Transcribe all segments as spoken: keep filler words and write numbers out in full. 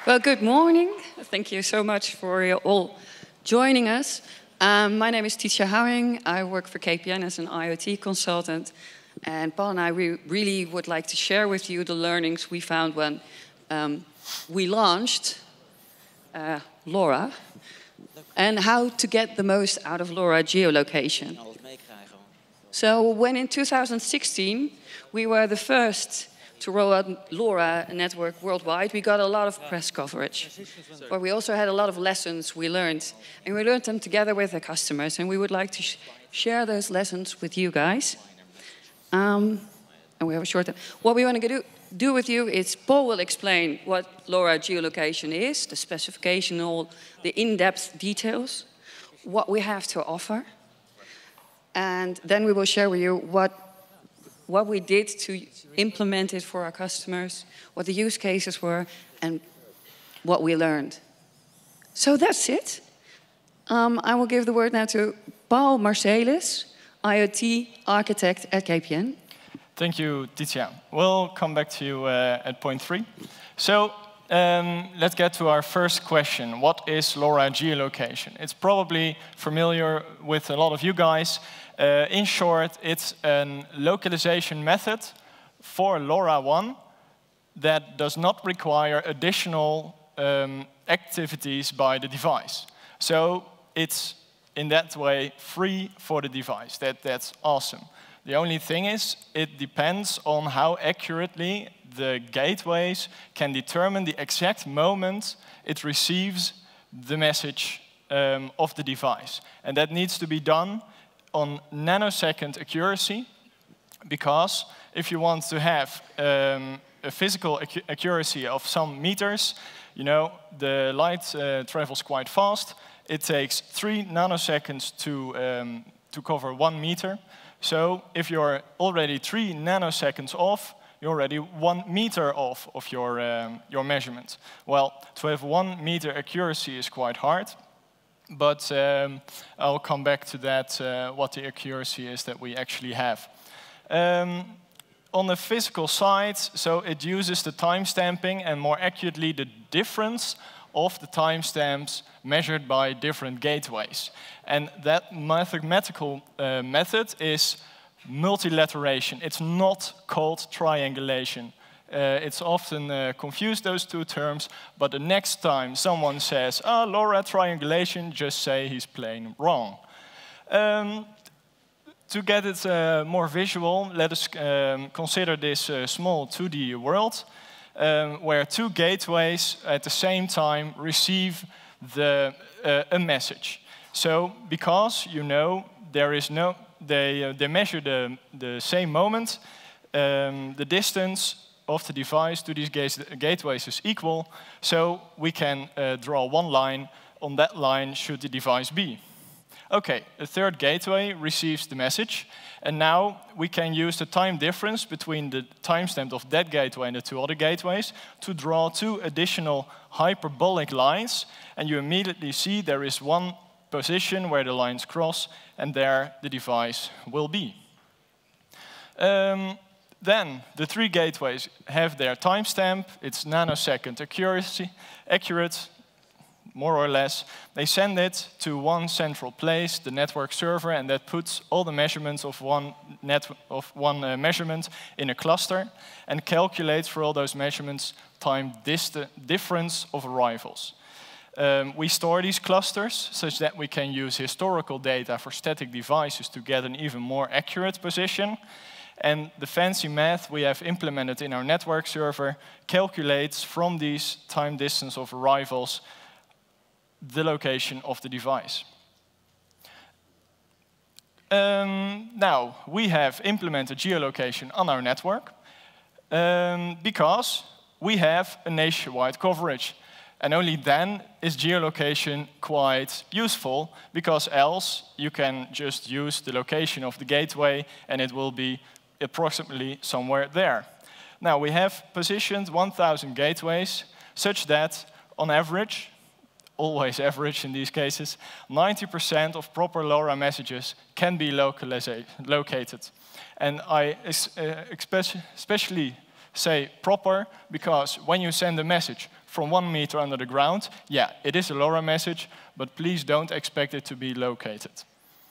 Well, good morning. Thank you so much for you all joining us. Um, my name is Titia Houwing. I work for K P N as an IoT consultant. And Paul and I re really would like to share with you the learnings we found when um, we launched uh, LoRa and how to get the most out of LoRa geolocation. So when in two thousand sixteen we were the first to roll out LoRa network worldwide, we got a lot of press coverage. But we also had a lot of lessons we learned. And we learned them together with the customers. And we would like to sh share those lessons with you guys. Um, and we have a short time. What we want to do, do with you is Paul will explain what LoRa geolocation is, the specification, all the in-depth details, what we have to offer. And then we will share with you what what we did to implement it for our customers, what the use cases were, and what we learned. So that's it. Um, I will give the word now to Paul Marcelis, IoT architect at K P N. Thank you, Titia. We'll come back to you uh, at point three. So um, let's get to our first question. What is LoRa geolocation? It's probably familiar with a lot of you guys. Uh, in short, it's a localization method for LoRa one that does not require additional um, activities by the device. So it's, in that way, free for the device. That, that's awesome. The only thing is, it depends on how accurately the gateways can determine the exact moment it receives the message um, of the device. And that needs to be done on nanosecond accuracy, because if you want to have um, a physical ac accuracy of some meters, you know, the light uh, travels quite fast. It takes three nanoseconds to, um, to cover one meter. So if you're already three nanoseconds off, you're already one meter off of your, um, your measurement. Well, to have one meter accuracy is quite hard. But um, I'll come back to that, uh, what the accuracy is that we actually have. Um, on the physical side, so it uses the timestamping and more accurately the difference of the timestamps measured by different gateways. And that mathematical uh, method is multilateration. It's not called triangulation. Uh, it's often uh, confused, those two terms, but the next time someone says, ah, LoRa triangulation, just say he's plain wrong. Um, to get it uh, more visual, let us um, consider this uh, small two D world, um, where two gateways at the same time receive the, uh, a message. So, because, you know, there is no, they, uh, they measure the, the same moment, um, the distance of the device to these gateways is equal, so we can uh, draw one line. On that line should the device be. Okay, a third gateway receives the message, and now we can use the time difference between the timestamp of that gateway and the two other gateways to draw two additional hyperbolic lines, and you immediately see there is one position where the lines cross, and there the device will be. Um, Then the three gateways have their timestamp. It's nanosecond accuracy, accurate, more or less. They send it to one central place, the network server, and that puts all the measurements of one, net of one uh, measurement in a cluster and calculates for all those measurements time difference of arrivals. Um, we store these clusters such that we can use historical data for static devices to get an even more accurate position. And the fancy math we have implemented in our network server calculates from these time distance of arrivals the location of the device. Um, now, we have implemented geolocation on our network um, because we have a nationwide coverage. And only then is geolocation quite useful, because else you can just use the location of the gateway and it will be approximately somewhere there. Now, we have positioned one thousand gateways such that, on average, always average in these cases, ninety percent of proper LoRa messages can be located. And I uh, especially say proper, because when you send a message from one meter under the ground, yeah, it is a LoRa message, but please don't expect it to be located.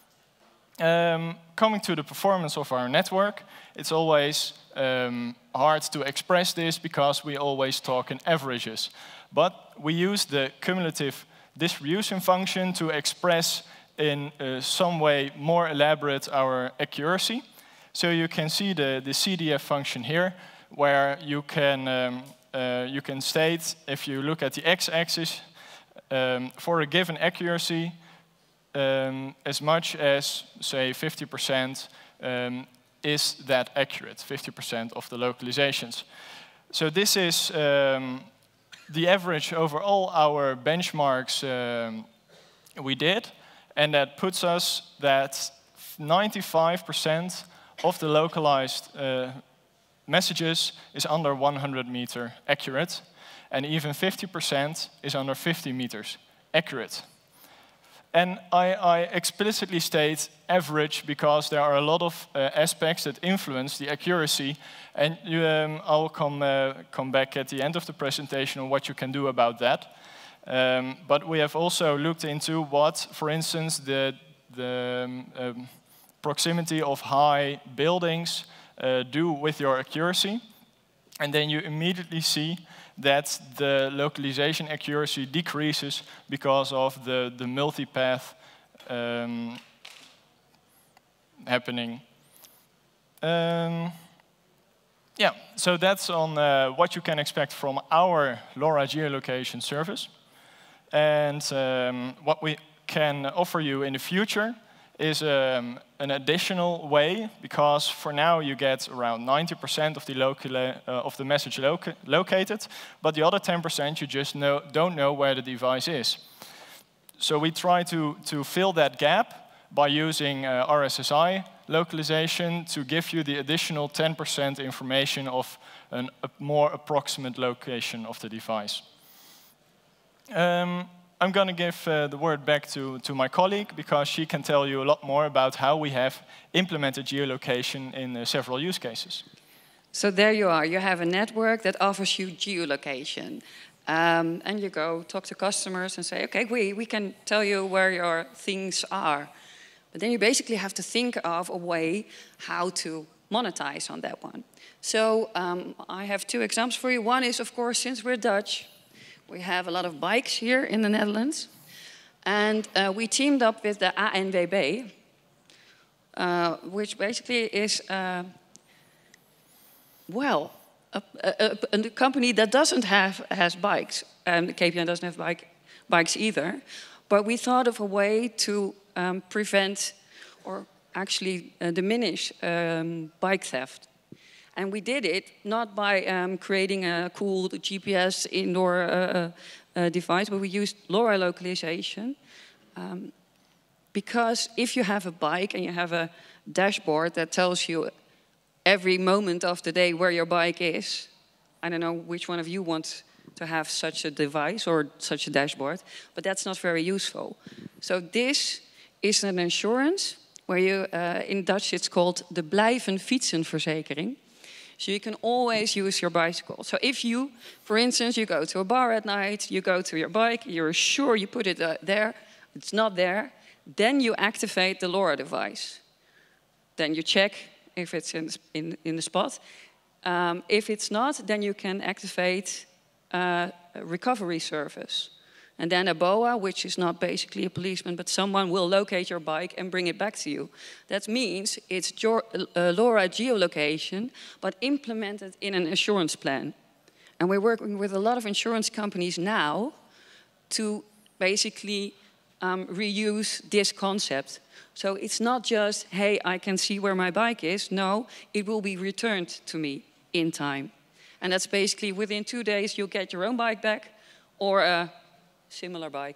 Um, coming to the performance of our network, it's always um, hard to express this because we always talk in averages. But we use the cumulative distribution function to express in uh, some way more elaborate our accuracy. So you can see the, the C D F function here, where you can, um, uh, you can state, if you look at the x-axis, um, for a given accuracy, um, as much as, say, fifty percent um, is that accurate, fifty percent of the localizations. So this is um, the average over all our benchmarks um, we did, and that puts us that ninety-five percent of the localized uh, messages is under one hundred meter accurate, and even fifty percent is under fifty meters accurate. And I, I explicitly state average because there are a lot of uh, aspects that influence the accuracy, and you, um, I'll come, uh, come back at the end of the presentation on what you can do about that. Um, but we have also looked into what, for instance, the, the um, um, proximity of high buildings uh, do with your accuracy. And then you immediately see that the localization accuracy decreases because of the, the multipath um, happening. Um, yeah, so that's on uh, what you can expect from our LoRa geolocation service. And um, what we can offer you in the future is um, an additional way, because for now you get around ninety percent of the, uh, of the message loca located, but the other ten percent you just know, don't know where the device is. So we try to, to fill that gap by using uh, R S S I localization to give you the additional ten percent information of an, a more approximate location of the device. Um, I'm going to give uh, the word back to, to my colleague, because she can tell you a lot more about how we have implemented geolocation in uh, several use cases. So there you are. You have a network that offers you geolocation. Um, and you go talk to customers and say, okay, we, we can tell you where your things are. But then you basically have to think of a way how to monetize on that one. So um, I have two examples for you. One is, of course, since we're Dutch, we have a lot of bikes here in the Netherlands. And uh, we teamed up with the A N W B, uh, which basically is, uh, well, a, a, a company that doesn't have has bikes. Um, K P N doesn't have bike, bikes either. But we thought of a way to um, prevent or actually uh, diminish um, bike theft. And we did it not by um, creating a cool G P S indoor uh, uh, device, but we used LoRa localization. Um, because if you have a bike and you have a dashboard that tells you every moment of the day where your bike is, I don't know which one of you wants to have such a device or such a dashboard, but that's not very useful. So this is an insurance where you, uh, in Dutch it's called de blijven fietsen verzekering. So you can always use your bicycle. So if you, for instance, you go to a bar at night, you go to your bike, you're sure you put it uh, there, it's not there, then you activate the LoRa device. Then you check if it's in, in, in the spot. Um, if it's not, then you can activate uh, a recovery service. And then a B O A, which is not basically a policeman, but someone will locate your bike and bring it back to you. That means it's your, uh, LoRa geolocation, but implemented in an insurance plan. And we're working with a lot of insurance companies now to basically um, reuse this concept. So it's not just, hey, I can see where my bike is. No, it will be returned to me in time. And that's basically within two days, you'll get your own bike back or a similar bike.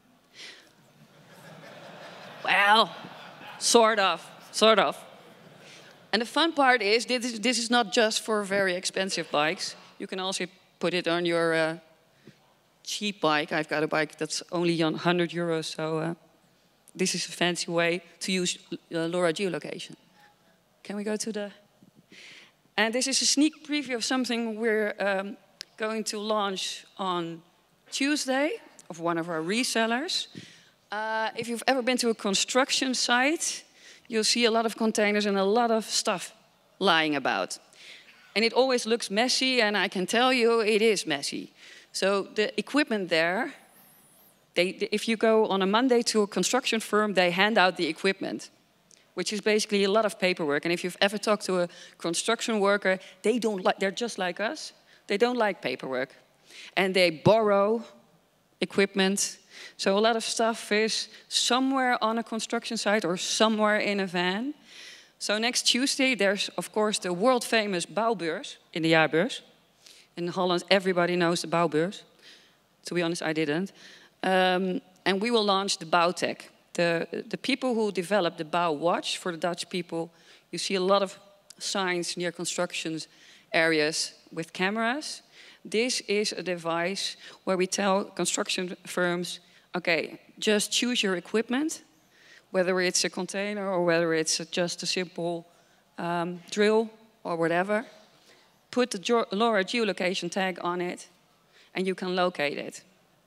Well, sort of, sort of. And the fun part is, this is, this is not just for very expensive bikes. You can also put it on your uh, cheap bike. I've got a bike that's only one hundred euros, so uh, this is a fancy way to use uh, LoRa geolocation. Can we go to the... And this is a sneak preview of something we're um, going to launch on Tuesday of one of our resellers. Uh, if you've ever been to a construction site, you'll see a lot of containers and a lot of stuff lying about. And it always looks messy, and I can tell you it is messy. So the equipment there, they, if you go on a Monday to a construction firm, they hand out the equipment, which is basically a lot of paperwork. And if you've ever talked to a construction worker, they don't like, they're just like us. They don't like paperwork. And they borrow equipment. So a lot of stuff is somewhere on a construction site or somewhere in a van. So next Tuesday, there's, of course, the world-famous Bouwbeurs in the Jaarbeurs. In Holland, everybody knows the Bouwbeurs. To be honest, I didn't. Um, and we will launch the Bouwtech. The, the people who developed the Bouwwatch for the Dutch people, you see a lot of signs near construction areas with cameras. This is a device where we tell construction firms, okay, just choose your equipment, whether it's a container or whether it's just a simple um, drill or whatever. Put the LoRa geolocation tag on it, and you can locate it.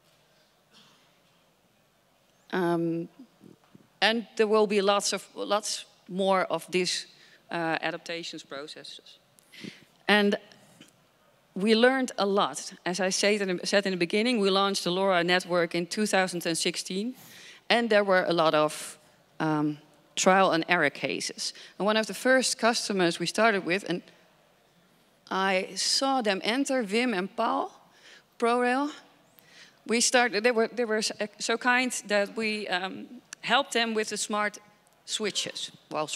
Um, and there will be lots of lots more of these uh, adaptations processes. And we learned a lot. As I said in, the, said in the beginning, we launched the LoRa network in two thousand sixteen, and there were a lot of um, trial and error cases. And one of the first customers we started with, and I saw them enter, Wim and Paul, ProRail. We started, they were, they were so kind that we um, helped them with the smart switches.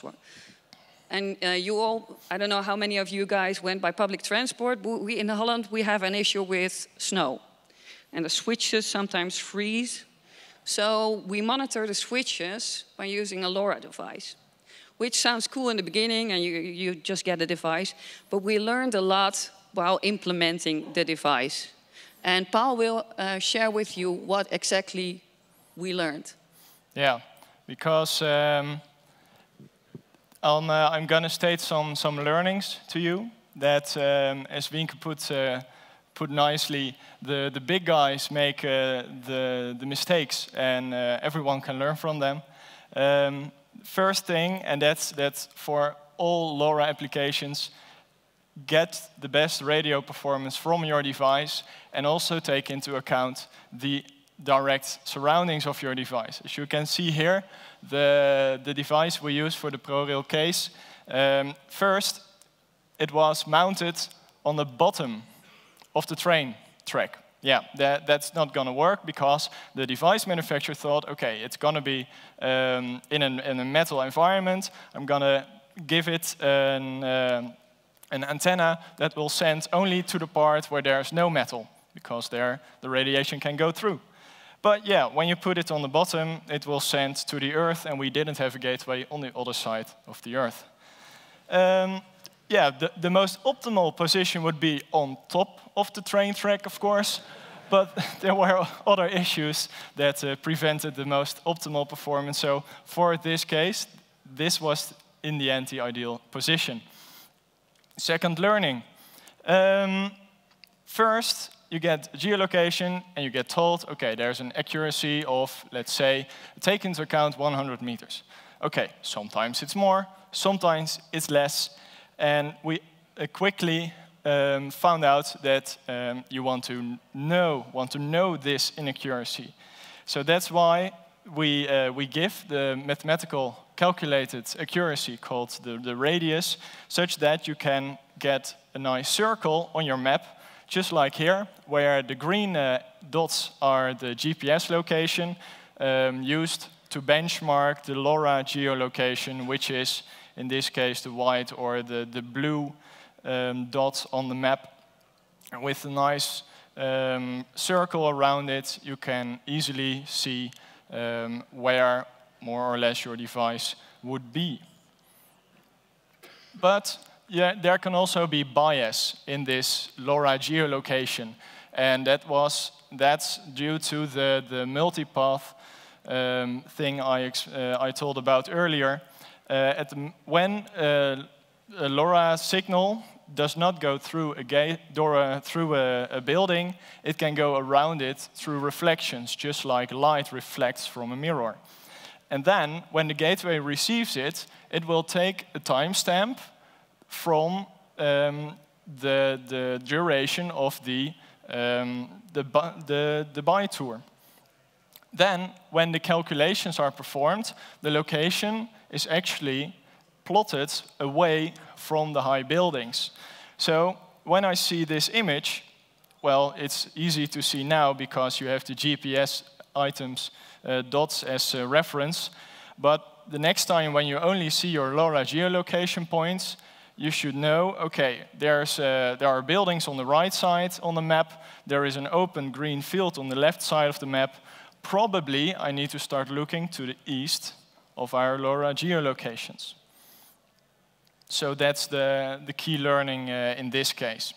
And uh, you all, I don't know how many of you guys went by public transport. We, in Holland, we have an issue with snow. And the switches sometimes freeze. So we monitor the switches by using a LoRa device, which sounds cool in the beginning, and you, you just get a device. But we learned a lot while implementing the device. And Paul will uh, share with you what exactly we learned. Yeah, because um, I'm, uh, I'm going to state some, some learnings to you that, um, as Wienke put, uh, put nicely, the, the big guys make uh, the, the mistakes, and uh, everyone can learn from them. Um, first thing, and that's, that's for all LoRa applications, get the best radio performance from your device and also take into account the direct surroundings of your device. As you can see here, the, the device we use for the ProRail case, um, first it was mounted on the bottom of the train track. Yeah, that, that's not going to work because the device manufacturer thought, okay, it's going to be um, in, an, in a metal environment. I'm going to give it an, uh, an antenna that will send only to the part where there's no metal, because there the radiation can go through. But yeah, when you put it on the bottom, it will send to the Earth, and we didn't have a gateway on the other side of the Earth. Um, yeah, the, the most optimal position would be on top of the train track, of course, but there were other issues that uh, prevented the most optimal performance. So for this case, this was in the end the ideal position. Second, learning. Um, first, you get geolocation and you get told, okay, there's an accuracy of, let's say, take into account one hundred meters. Okay, sometimes it's more, sometimes it's less, and we uh, quickly um, found out that um, you want to know, want to know this inaccuracy. So that's why we, uh, we give the mathematical calculated accuracy called the, the radius, such that you can get a nice circle on your map, just like here, where the green uh, dots are the G P S location um, used to benchmark the LoRa geolocation, which is, in this case, the white or the, the blue um, dot on the map. And with a nice um, circle around it, you can easily see um, where, more or less, your device would be. But yeah, there can also be bias in this LoRa geolocation, and that was that's due to the the multipath um, thing I uh, I told about earlier. Uh, at the, when uh, a LoRa signal does not go through a gate door uh, through a, a building. It can go around it through reflections, just like light reflects from a mirror. And then, when the gateway receives it, it will take a timestamp from um, the, the duration of the, um, the, the, the buy tour. Then, when the calculations are performed, the location is actually plotted away from the high buildings. So, when I see this image, well, it's easy to see now because you have the G P S items, uh, dots as a reference. But the next time when you only see your LoRa geolocation points, you should know, okay, there's, uh, there are buildings on the right side on the map, there is an open green field on the left side of the map. Probably I need to start looking to the east of our LoRa geolocations. So that's the, the key learning uh, in this case.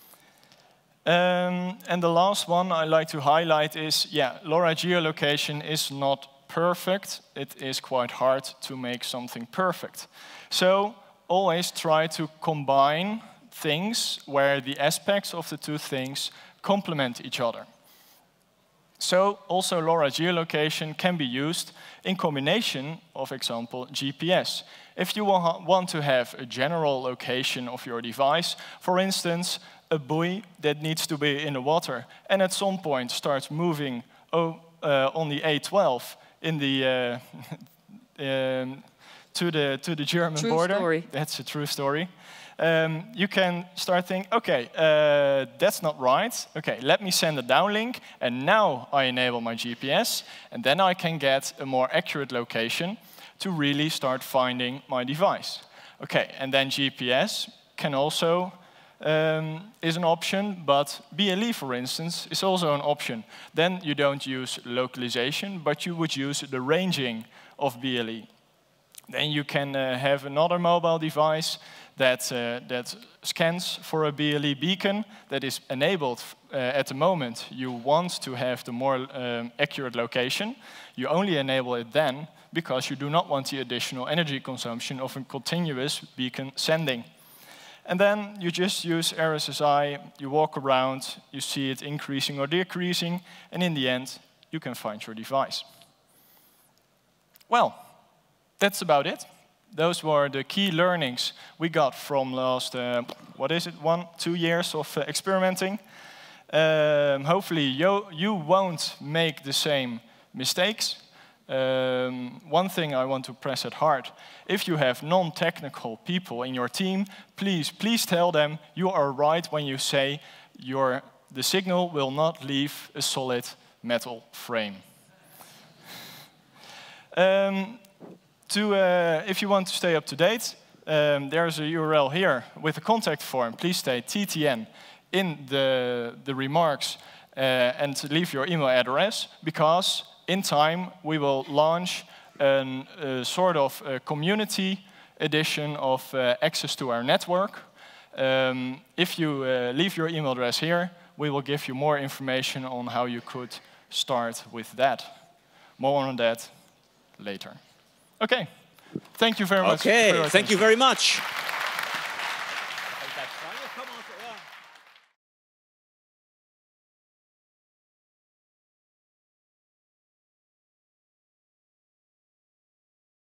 Um, and the last one I like to highlight is, yeah, LoRa geolocation is not perfect. It is quite hard to make something perfect. So always try to combine things where the aspects of the two things complement each other. So also LoRa geolocation can be used in combination of, example, G P S. If you want to have a general location of your device, for instance, a buoy that needs to be in the water and at some point starts moving oh, uh, on the A twelve in the, uh, um, to the, to the German true border. Story. That's a true story. Um, you can start thinking, okay, uh, that's not right. Okay, let me send a downlink, and now I enable my G P S, and then I can get a more accurate location to really start finding my device. Okay, and then G P S can also um, is an option, but B L E, for instance, is also an option. Then you don't use localization, but you would use the ranging of B L E. Then you can uh, have another mobile device that, uh, that scans for a B L E beacon that is enabled uh, at the moment you want to have the more um, accurate location. You only enable it then because you do not want the additional energy consumption of a continuous beacon sending. And then you just use R S S I, you walk around, you see it increasing or decreasing, and in the end, you can find your device. Well, that's about it. Those were the key learnings we got from last, uh, what is it, one, two years of uh, experimenting. Um, hopefully you, you won't make the same mistakes. Um, one thing I want to press at heart, if you have non-technical people in your team, please, please tell them you are right when you say your, the signal will not leave a solid metal frame. Um, To, uh, if you want to stay up to date, um, there's a U R L here with a contact form. Please stay T T N in the, the remarks uh, and leave your email address, because in time we will launch a uh, sort of a community edition of uh, access to our network. Um, if you uh, leave your email address here, we will give you more information on how you could start with that. More on that later. Okay, thank you very much. Okay, thank you very much.